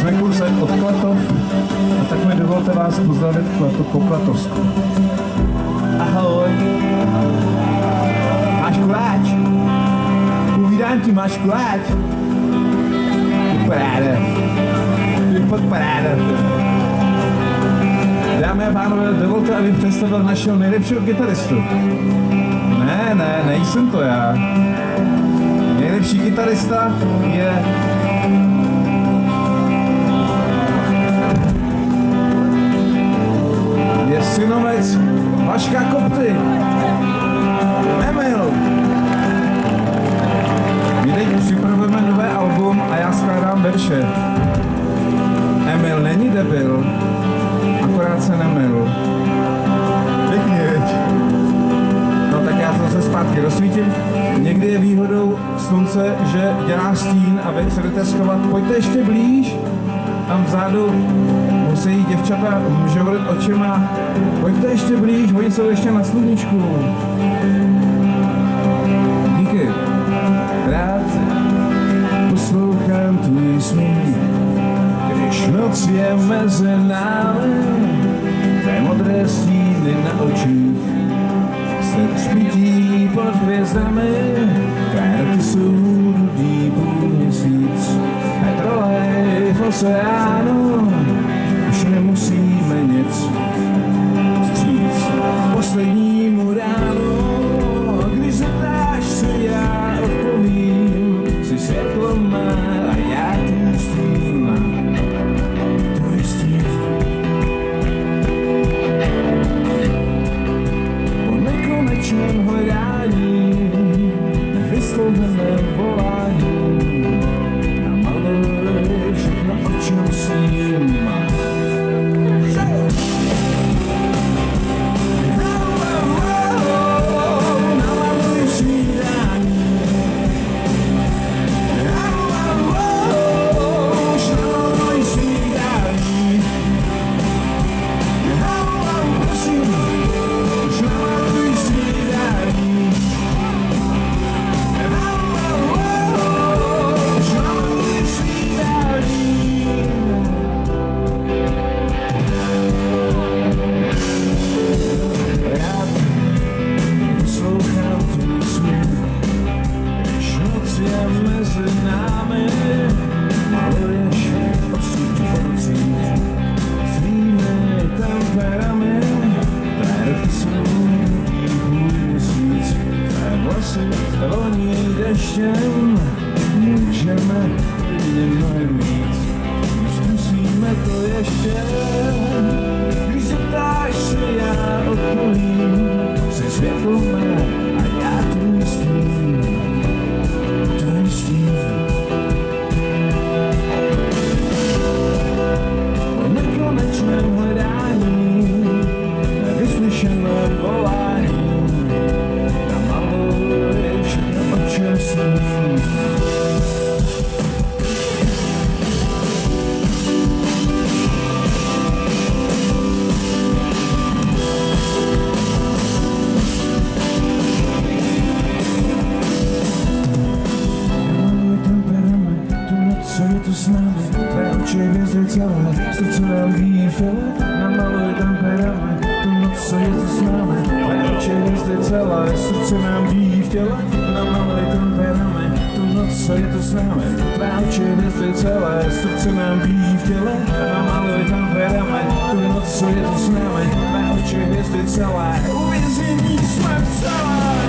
Jsme kousek od Klatov, a tak mi dovolte vás pozdravit po Klatovsku. Ahoj. Máš koláč? Uvídám ti, máš koláč? Paráda. Paráda. Dámy a pánové, dovolte, abych představil našeho nejlepšího kytaristu. Ne, nejsem to já. Nejlepší kytarista je synovec Vaška Kopty. Emil. My teď připravujeme nové album a já skládám verše. Emil není debil, akorát se nemil. Pěkně, veď. No tak já to zase zpátky rozsvítím. Někdy je výhodou slunce, že dělá stín a vy se jdete schovat. Pojďte ještě blíž. Tam vzadu musí děvčata žourit očima. Pojďte ještě blíž, oni jsou ještě na sluníčku. Díky. Rád poslouchám tvůj smích, když noc je mezi námi, tvé modré stíny na očích se třpití pod hvězdami, karty jsou rudý půlměsíc, petrolej v oceánu, už nemusíme nic vstříc poslednímu ránu, když se ptáš, co já odpovím, si světlo má a já tu stín. Nekonečném hledání, vysloveném volání, namaluj všechno, o čem sním. Namaluj snídání, už namaluj snídání. Prosím, už namaluj snídání. Rád poslouchám tvůj smích, když noc je mezi námi, maluješ osud v nocích svými temperami, tvé ruky jsou půl měsíc, tvé vlasy voní deštěm, můžeme klidně mnohem víc, zkusíme to ještě. Když se ptáš, co já odpovím, se světlo má a já tu myslím, tvoj stín. Po nekonečném hledání, nevyslyšeném volání, namaluj všechno, o čem sním. Co je tu s námi, tvé oči hvězdy celé, srdce nám bíjí v těle, namaluj temperament, tu noc, co je tu s námi, tvé oči hvězdy celé, srdce nám bíjí v těle, namaluj temperament, tu noc, co je tu s námi, tvé oči hvězdy celé, srdce nám bíjí v těle, namaluj temperament, tu noc, co je tu s námi, tvé oči hvězdy celé, uvězení jsme celé.